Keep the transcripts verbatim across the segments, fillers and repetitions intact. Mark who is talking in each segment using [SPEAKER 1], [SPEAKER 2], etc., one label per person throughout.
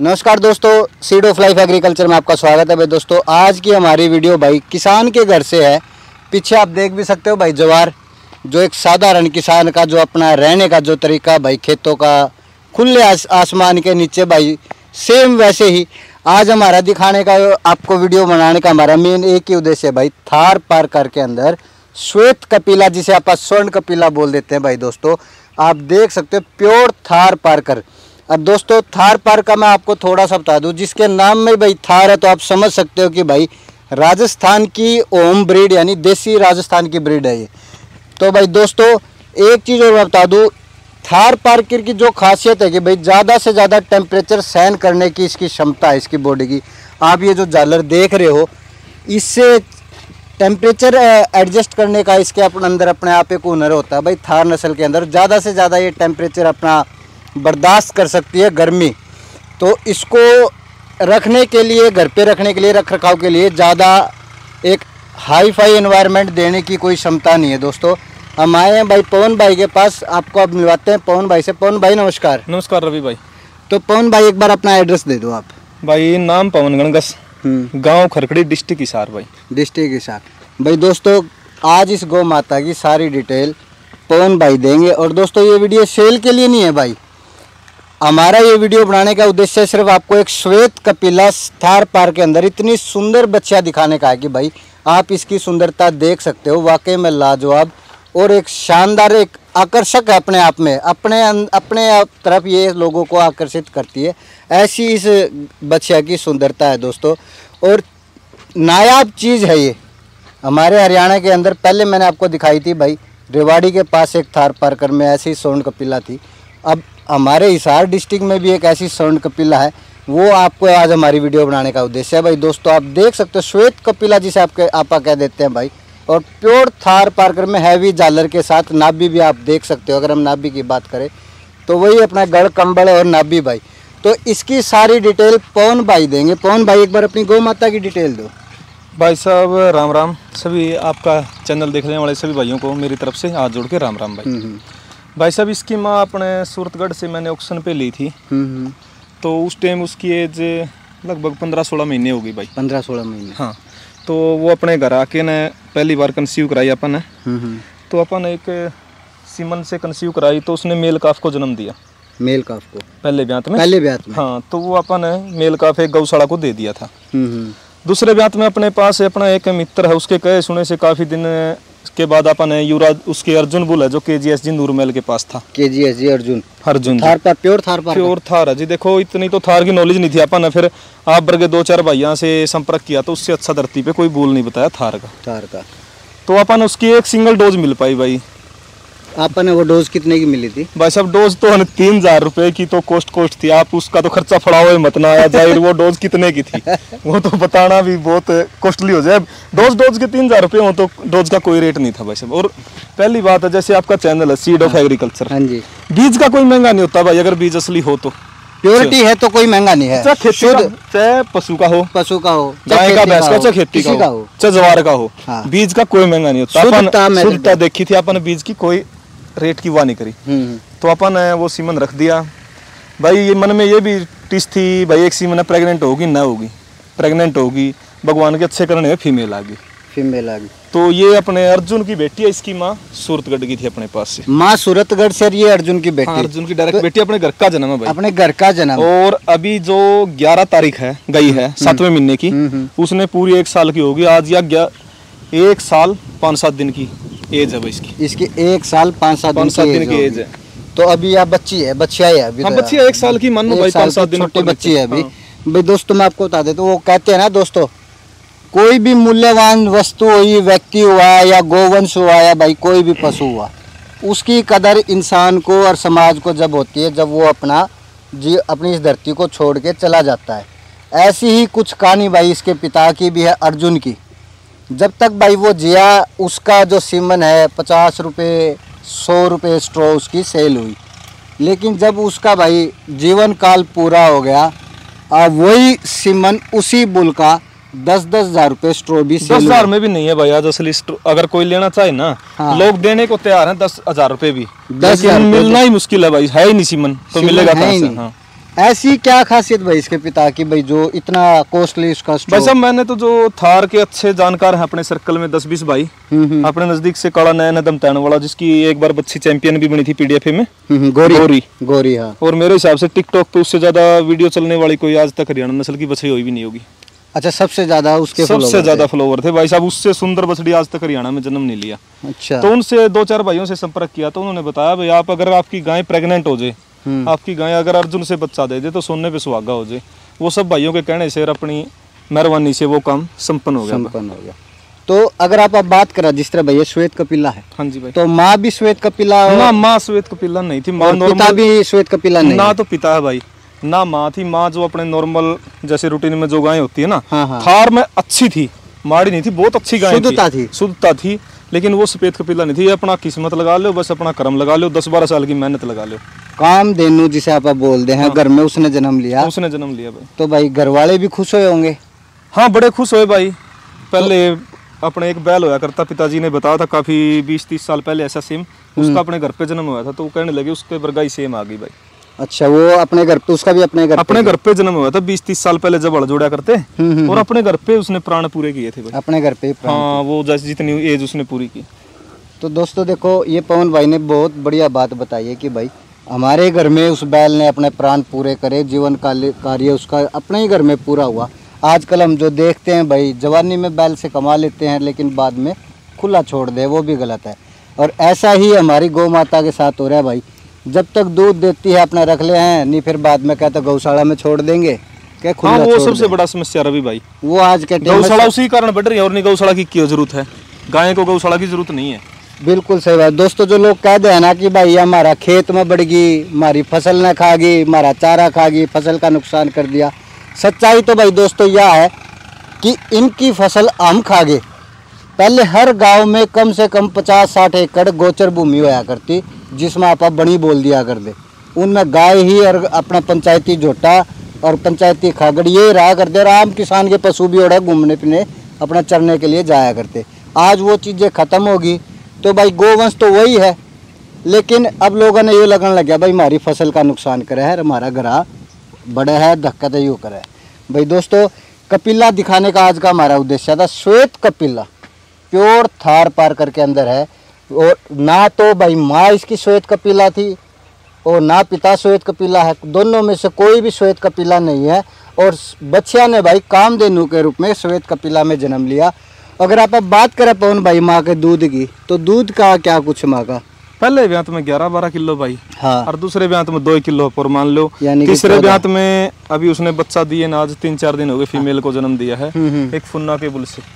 [SPEAKER 1] नमस्कार दोस्तों, seed of life agriculture में आपका स्वागत है भाई। दोस्तों आज की हमारी वीडियो भाई किसान के घर से है। पीछे आप देख भी सकते हो भाई जवार, जो एक साधारण किसान का जो अपना रहने का जो तरीका भाई, खेतों का खुले आस, आसमान के नीचे भाई, सेम वैसे ही आज हमारा दिखाने का, आपको वीडियो बनाने का हमारा मेन एक ही उद्देश्य है भाई। थार पार्कर के अंदर श्वेत कपिला, जिसे आप स्वर्ण कपिला बोल देते हैं भाई। दोस्तों आप देख सकते हो प्योर थार पार्कर। अब दोस्तों थार पार्कर का मैं आपको थोड़ा सा बता दूं, जिसके नाम में भाई थार है तो आप समझ सकते हो कि भाई राजस्थान की ओम ब्रीड, यानी देसी राजस्थान की ब्रीड है ये। तो भाई दोस्तों एक चीज़ और मैं बता दूं, थार पार्कर की जो खासियत है कि भाई ज़्यादा से ज़्यादा टेम्परेचर सहन करने की इसकी क्षमता है इसकी बॉडी की। आप ये जो झालर देख रहे हो, इससे टेम्परेचर एडजस्ट करने का इसके अपने अंदर अपने आप एक हुनर होता है भाई। थार नस्ल के अंदर ज़्यादा से ज़्यादा ये टेम्परेचर अपना बर्दाश्त कर सकती है, गर्मी। तो इसको रखने के लिए, घर पे रखने के लिए, रख रखाव के लिए ज़्यादा एक हाई फाई एनवायरनमेंट देने की कोई क्षमता नहीं है। दोस्तों हम आए हैं भाई पवन भाई के पास, आपको अब मिलवाते हैं पवन भाई से। पवन भाई नमस्कार।
[SPEAKER 2] नमस्कार रवि भाई।
[SPEAKER 1] तो पवन भाई एक बार अपना एड्रेस दे दो आप।
[SPEAKER 2] भाई नाम पवन गणगस, गांव खरखड़ी, डिस्ट्रिक्ट हिसार भाई।
[SPEAKER 1] डिस्ट्रिक्ट हिसार भाई। दोस्तों आज इस गौ माता की सारी डिटेल पवन भाई देंगे। और दोस्तों ये वीडियो सेल के लिए नहीं है भाई, हमारा ये वीडियो बनाने का उद्देश्य सिर्फ आपको एक श्वेत कपिला थार पार्कर के अंदर इतनी सुंदर बच्चियां दिखाने का है कि भाई आप इसकी सुंदरता देख सकते हो। वाकई में लाजवाब और एक शानदार, एक आकर्षक है अपने आप में, अपने अपने तरफ ये लोगों को आकर्षित करती है। ऐसी इस बच्चिया की सुंदरता है दोस्तों, और नायाब चीज़ है ये हमारे हरियाणा के अंदर। पहले मैंने आपको दिखाई थी भाई रेवाड़ी के पास एक थार पार्कर में ऐसी स्वर्ण कपिला थी। अब हमारे हिसार डिस्ट्रिक्ट में भी एक ऐसी स्वर्ण कपिला है, वो आपको आज हमारी वीडियो बनाने का उद्देश्य है भाई। दोस्तों आप देख सकते हो श्वेत कपिला जिसे आपके आपा कह देते हैं भाई, और प्योर थार पार्कर में हैवी झालर के साथ नाभि भी आप देख सकते हो। अगर हम नाभि की बात करें तो वही अपना गढ़ कंबल और नाभि भाई। तो इसकी सारी डिटेल पवन भाई देंगे। पवन भाई एक बार अपनी गौ माता की डिटेल दो।
[SPEAKER 2] भाई साहब राम राम, सभी आपका चैनल देखने वाले सभी भाइयों को मेरी तरफ से हाथ जोड़ के राम राम भाई। भाई साहब इसकी माँ अपने सूरतगढ़ से मैंने ऑक्शन पे ली थी, तो उस टाइम उसकी एज लगभग पंद्रह सोलह महीने हो गई भाई। पंद्रह सोलह महीने हाँ। तो वो अपने घर आके ने पहली बार कंसीव कराई अपन ने। तो अपन एक सीमन से कंसीव कराई, तो उसने मेल काफ को जन्म दिया। मेल काफ को पहले ब्यात में पहले ब्यात में हाँ। तो वो अपन ने मेल काफ एक गौशाला को दे दिया था। दूसरे ब्यात में अपने पास अपना एक मित्र है, उसके कहे सुने से काफी दिन के बाद अपन ने युवराज, उसके अर्जुन बुल है जो के जी एस जी नूरमहल के पास था। के जी एस जी अर्जुन अर्जुन थार पर प्योर थार पर प्योर थार है जी। देखो इतनी तो थार की नॉलेज नहीं थी अपन ने, फिर आप वर्गे दो चार भाइयों से संपर्क किया तो उससे अच्छा धरती पे कोई बोल नहीं बताया थार का थार का तो अपन उसकी एक सिंगल डोज मिल पाई भाई। आपने ने वो डोज कितने की मिली थी भाई साहब? डोज तो तीन हजार रुपए की तो कोस्ट कोस्ट थी। आप उसका तो खर्चा फड़ाओ मत ना आया जाहिर, वो डोज कितने की थी वो तो बताना भी बहुत कॉस्टली हो जाए। डोज डोज के तीन हजार रुपये हो तो डोज का कोई रेट नहीं था भाई साहब। और पहली बात है, जैसे आपका चैनल है सीड ऑफ एग्रीकल्चर, हाँ जी, बीज का कोई महंगा नहीं होता भाई। अगर बीज असली हो तो प्योरिटी है तो कोई महंगा नहीं है। चाहे चाहे पशु का हो, पशु का हो, गाय का, भैंस का, चाहे खेती का हो, चाहे जवार का हो, बीज का कोई महंगा नहीं होता। शुद्धता देखी थी अपन, बीज की कोई रेट की वाह नहीं करी। तो अपन वो सीमन रख दिया भाई। ये मन में ये भी टिस थी भाई, एक सीमन प्रेग्नेंट होगी ना होगी, प्रेग्नेंट होगी, भगवान के अच्छे करने में फीमेल आ गई फीमेल आ गई तो ये अपने अर्जुन की बेटी है। इसकी माँ सूरतगढ़ की थी अपने पास से। माँ सूरतगढ़ से, ये अर्जुन की बेटी। हाँ, अर्जुन की डायरेक्ट तो बेटी, अपने घर का जन्म है भाई, अपने घर का जन्म। और अभी जो ग्यारह तारीख है गई है सातवें महीने की, उसने पूरी एक साल की होगी आज, या एक साल पाँच सात दिन की एज है भाई इसकी। इसकी एक साल पाँच सात पाँच सात दिन की एज है। तो अभी आप बच्ची है, बच्चिया है अभी। हाँ बच्चिया एक साल की, मान लो भाई पाँच सात दिन छोटी बच्ची है अभी भाई। दोस्तों मैं आपको बता देता हूँ, वो कहते हैं ना दोस्तों, कोई भी मूल्यवान वस्तु हुई, व्यक्ति हुआ या गोवंश हुआ या भाई कोई भी पशु हुआ, उसकी कदर इंसान को और समाज को जब होती है जब वो अपना जी अपनी इस धरती को छोड़ के चला जाता है। ऐसी ही कुछ कहानी भाई इसके पिता की भी है, अर्जुन की। जब तक भाई वो जिया, उसका जो सीमन है पचास रुपये सौ रुपये स्ट्रो उसकी सेल हुई। लेकिन जब उसका भाई जीवन काल पूरा हो गया, अब वही सीमन उसी बुल का दस दस हजार रुपये स्ट्रो भी सेल। दस हजार में भी नहीं है भाई आज असली स्ट्रो, अगर कोई लेना चाहे ना, हाँ, लोग देने को तैयार हैं दस हजार रुपये भी, दस हजार मिलना ही मुश्किल है भाई। है ही नहीं सीमन तो मिलेगा कहाँ से? हाँ।
[SPEAKER 1] ऐसी क्या खासियत भाई इसके पिता की भाई जो इतना कॉस्टली इसका
[SPEAKER 2] भाई साहब मैंने तो जो थार के अच्छे जानकार हैं अपने सर्कल में दस बीस भाई, अपने नजदीक से काला नयन दम तैन वाला जिसकी एक बार बच्ची चैंपियन भी बनी थी पीडीएफ में,
[SPEAKER 1] गोरी
[SPEAKER 2] गोरी
[SPEAKER 1] गोरी हाँ।
[SPEAKER 2] और मेरे हिसाब से टिकटॉक पे उससे ज्यादा वीडियो चलने वाली कोई आज तक हरियाणा नस्ल की बछड़ी हुई भी नहीं होगी।
[SPEAKER 1] अच्छा, सबसे ज्यादा उसके
[SPEAKER 2] सबसे ज्यादा फॉलोवर थे भाई साहब। उससे सुंदर बछड़ी आज तक हरियाणा में जन्म नहीं लिया।
[SPEAKER 1] अच्छा।
[SPEAKER 2] तो उनसे दो चार भाइयों से संपर्क किया तो उन्होंने बताया भाई आप अगर आपकी गाय प्रेग्नेंट हो जाए, आपकी गाय अगर अर्जुन से बच्चा दे दे तो सोने पे सुहागा हो जाए। वो सब भाइयों के कहने से और अपनी मेहरबानी से वो काम संपन्न हो गया
[SPEAKER 1] संपन्न हो गया। तो अगर आप अब बात करा जिस तरह भैया श्वेत कपिला है,
[SPEAKER 2] हाँ जी भाई,
[SPEAKER 1] तो माँ भी श्वेत कपिला
[SPEAKER 2] ना? माँ श्वेत कपिला नहीं थी, माँ
[SPEAKER 1] पिता भी श्वेत कपिला नहीं
[SPEAKER 2] ना। तो पिता है भाई ना माँ थी। माँ जो अपने नॉर्मल जैसे रूटीन में जो गाय होती है ना,
[SPEAKER 1] हाँ हाँ।
[SPEAKER 2] थार में अच्छी थी, माड़ी नहीं थी, बहुत अच्छी गाय
[SPEAKER 1] शुद्धता थी,
[SPEAKER 2] शुद्धता थी, लेकिन वो सफेद कपिला नहीं थी। अपना किस्मत लगा लो, बस अपना कर्म लगा लो, दस बारह साल की मेहनत लगा लो।
[SPEAKER 1] कामधेनु जिसे आप बोलते हैं, घर में उसने जन्म लिया,
[SPEAKER 2] उसने जन्म लिया भाई।
[SPEAKER 1] तो भाई घर वाले भी खुश हुए होंगे?
[SPEAKER 2] हाँ बड़े खुश हुए भाई। पहले अपने एक बैल होया करता, पिताजी ने बताया था काफी बीस तीस साल पहले ऐसा सेम, उसका अपने घर पे जन्म हुआ था, तो वो कहने लगे उसके बरगाई सेम आ गई भाई।
[SPEAKER 1] अच्छा, वो अपने घर पे, उसका भी अपने घर
[SPEAKER 2] अपने घर पे जन्म हुआ था बीस तीस साल पहले जब हल जोड़ा करते, और अपने घर पे उसने प्राण पूरे किए थे भाई।
[SPEAKER 1] अपने घर पे प्राण?
[SPEAKER 2] हाँ, वो जैसे जितनी एज उसने पूरी की।
[SPEAKER 1] तो दोस्तों देखो, ये पवन भाई ने बहुत बढ़िया बात बताई है कि भाई हमारे घर में उस बैल ने अपने प्राण पूरे करे, जीवन कार्य उसका अपने ही घर में पूरा हुआ। आजकल हम जो देखते हैं भाई, जवानी में बैल से कमा लेते हैं लेकिन बाद में खुला छोड़ दे, वो भी गलत है। और ऐसा ही हमारी गौ माता के साथ हो रहा है भाई। जब तक दूध देती है अपना रख ले हैं, नहीं फिर बाद में कहते गौशाला में छोड़ देंगे, क्या खुला
[SPEAKER 2] हाँ, वो
[SPEAKER 1] छोड़
[SPEAKER 2] सबसे बड़ा समस्या रवि भाई।
[SPEAKER 1] वो आज के
[SPEAKER 2] गौशाला उसी कारण बढ़ रही है, और नहीं गौशाला की क्यों जरूरत है? गाय को गौशाला की जरूरत नहीं है।
[SPEAKER 1] बिल्कुल सही बात दोस्तों। जो लोग कहते हैं ना कि भाई हमारा खेत में बढ़ गई, हमारी फसल न खा गई, हमारा चारा खा गई, फसल का नुकसान कर दिया, सच्चाई तो भाई दोस्तों यह है कि इनकी फसल हम खा गए। पहले हर गांव में कम से कम पचास साठ एकड़ गोचर भूमि होया करती, जिसमें आप बड़ी बोल दिया कर दे, उनमें गाय ही और अपना पंचायती झोटा और पंचायती खागड़ ये रहा करते, और आम किसान के पशु भी ओढ़े घूमने फिरने अपना चरने के लिए जाया करते। आज वो चीज़ें ख़त्म होगी तो भाई गोवंश तो वही है, लेकिन अब लोगों ने ये लगने लग गया भाई हमारी फसल का नुकसान करे है, हमारा घरा बड़ा है, धक्का तो यूँ करे। भाई दोस्तों, कपिला दिखाने का आज का हमारा उद्देश्य था। श्वेत कपिला प्योर थार पार करके अंदर है, और ना तो भाई माँ इसकी श्वेत कपिला थी और ना पिता श्वेत कपिला है, दोनों में से कोई भी श्वेत कपिला नहीं है। और बच्चिया ने भाई कामधेनु के रूप में श्वेत कपिला में जन्म लिया। अगर आप अब बात करें पवन भाई माँ के दूध की, तो दूध का क्या कुछ माँ का?
[SPEAKER 2] पहले ब्यांत में ग्यारह बारह किलो भाई,
[SPEAKER 1] हाँ,
[SPEAKER 2] और दूसरे ब्यांत में दो किलो पर मान लो,
[SPEAKER 1] यानी
[SPEAKER 2] तीसरे ब्यांत में अभी उसने बच्चा दिए ना, आज तीन चार दिन हो गए, फीमेल को जन्म दिया है, एक फुन्ना के बुल से।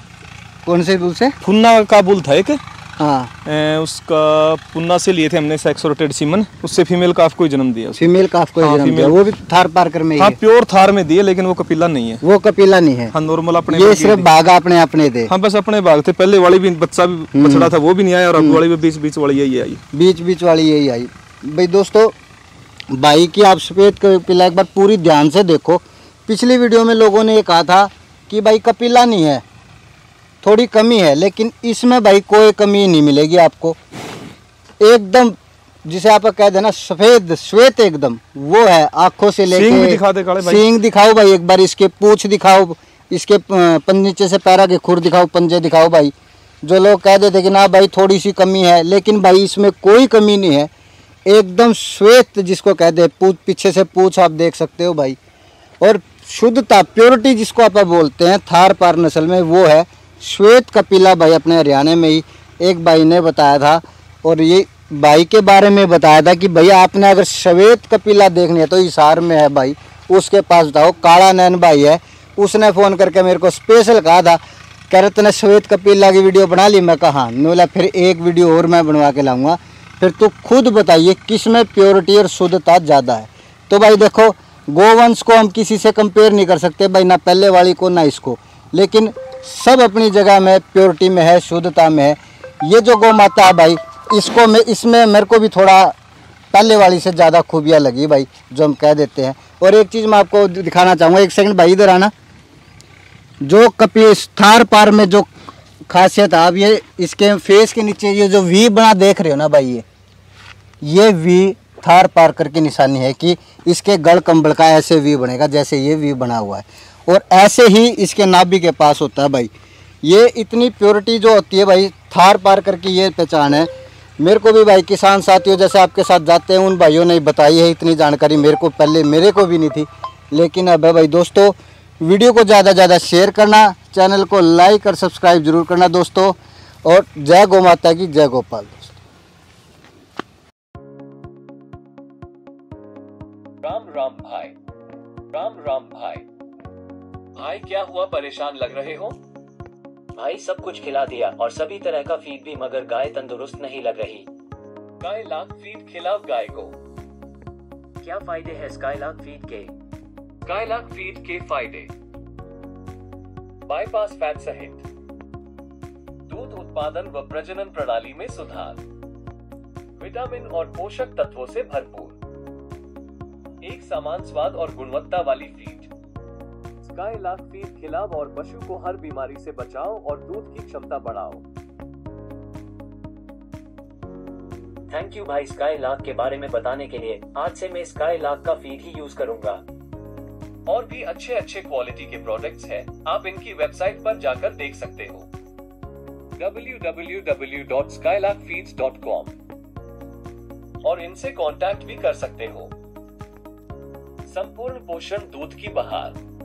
[SPEAKER 1] कौन से बुल से?
[SPEAKER 2] फुन्ना का बुल था एक,
[SPEAKER 1] हाँ,
[SPEAKER 2] ए, उसका पुन्ना से लिए थे हमने सेक्स रोटेड सीमन, उससे फीमेल काफ को जन्म दिया।
[SPEAKER 1] फीमेल काफ को
[SPEAKER 2] हाँ,
[SPEAKER 1] जन्म दिया, वो भी थार पारकर में ही
[SPEAKER 2] हाँ,
[SPEAKER 1] है।
[SPEAKER 2] प्योर थार में दिए, लेकिन वो कपिला नहीं है,
[SPEAKER 1] वो कपिला नहीं है।
[SPEAKER 2] हाँ, नॉर्मल अपने
[SPEAKER 1] ये सिर्फ भागा अपने अपने थे।
[SPEAKER 2] हाँ, बस अपने भाग थे। पहले वाली भी बच्चा भी बछड़ा था, वो भी नहीं आया, और अब वाली भी बीच बीच वाली यही आई,
[SPEAKER 1] बीच बीच वाली यही आई। भाई दोस्तों, भाई की आप श्वेत कपिला एक बार पूरी ध्यान से देखो। पिछली वीडियो में लोगों ने ये कहा था कि भाई कपिला नहीं है, थोड़ी कमी है, लेकिन इसमें भाई कोई कमी नहीं मिलेगी आपको। एकदम जिसे आप कह देना सफेद श्वेत एकदम वो है, आंखों से लेके
[SPEAKER 2] सींग भी दिखा दे काले भाई।
[SPEAKER 1] सींग दिखाओ भाई एक बार, इसके पूंछ दिखाओ, इसके नीचे से पैरा के खुर दिखाओ, पंजे दिखाओ भाई। जो लोग कह देते कि ना भाई थोड़ी सी कमी है, लेकिन भाई इसमें कोई कमी नहीं है, एकदम श्वेत जिसको कहते हैं, पूछ पीछे से पूछ आप देख सकते हो भाई। और शुद्धता प्योरिटी जिसको आप बोलते हैं थार पार नस्ल में, वो है श्वेत कपिला भाई। अपने हरियाणा में ही एक भाई ने बताया था, और ये भाई के बारे में बताया था कि भैया आपने अगर श्वेत कपिला देखनी है तो हिसार में है भाई, उसके पास बताओ। काला नैन भाई है, उसने फ़ोन करके मेरे को स्पेशल कहा था, कह रहे तूने श्वेत कपिला की वीडियो बना ली? मैं कहा हाँ। बोला फिर एक वीडियो और मैं बनवा के लाऊंगा, फिर तो खुद बताइए किस में प्योरिटी और शुद्धता ज़्यादा है। तो भाई देखो, गोवंश को हम किसी से कंपेयर नहीं कर सकते भाई, ना पहले वाली को ना इसको, लेकिन सब अपनी जगह में प्योरिटी में है, शुद्धता में है। ये जो गौ माता है भाई, इसको मैं इसमें मेरे को भी थोड़ा पहले वाली से ज़्यादा खूबियाँ लगी भाई, जो हम कह देते हैं। और एक चीज़ मैं आपको दिखाना चाहूँगा, एक सेकंड भाई इधर आना। जो कपि थार पार में जो खासियत है, आप ये इसके फेस के नीचे ये जो वी बना देख रहे हो ना भाई, ये ये वी थार पार्कर की निशानी है कि इसके गढ़ कंबल का ऐसे वी बनेगा जैसे ये वी बना हुआ है, और ऐसे ही इसके नाभि के पास होता है भाई। ये इतनी प्योरिटी जो होती है भाई, थार पार्कर की ये पहचान है। मेरे को भी भाई किसान साथियों जैसे आपके साथ जाते हैं, उन भाइयों ने बताई है इतनी जानकारी, मेरे को पहले मेरे को भी नहीं थी, लेकिन अब है भाई। दोस्तों वीडियो को ज़्यादा ज़्यादा शेयर करना, चैनल को लाइक और सब्सक्राइब जरूर करना दोस्तों, और जय गौ माता की, जय गोपाल।
[SPEAKER 3] राम राम भाई, राम राम भाई। भाई क्या हुआ, परेशान लग रहे हो?
[SPEAKER 4] भाई सब कुछ खिला दिया और सभी तरह का फीड भी, मगर गाय तंदुरुस्त नहीं लग रही।
[SPEAKER 3] स्काईलार्क फीड खिलाओ गाय को।
[SPEAKER 4] क्या फायदे हैं स्काईलार्क फीड के?
[SPEAKER 3] स्काईलार्क फीड के फायदे: बाईपास फैट सहित दूध उत्पादन व प्रजनन प्रणाली में सुधार, विटामिन और पोषक तत्वों से भरपूर, एक समान स्वाद और गुणवत्ता वाली फीड। स्काईलार्क फीड खिलाओ और पशु को हर बीमारी से बचाओ और दूध की क्षमता बढ़ाओ।
[SPEAKER 4] थैंक यू भाई स्काईलार्क के बारे में बताने के लिए। आज से मैं स्काईलार्क का फीड ही यूज करूंगा।
[SPEAKER 3] और भी अच्छे अच्छे क्वालिटी के प्रोडक्ट्स हैं, आप इनकी वेबसाइट पर जाकर देख सकते हो, W W W dot Skylark feeds dot com, और इनसे कांटेक्ट भी कर सकते हो। संपूर्ण पोषण दूध की बहार।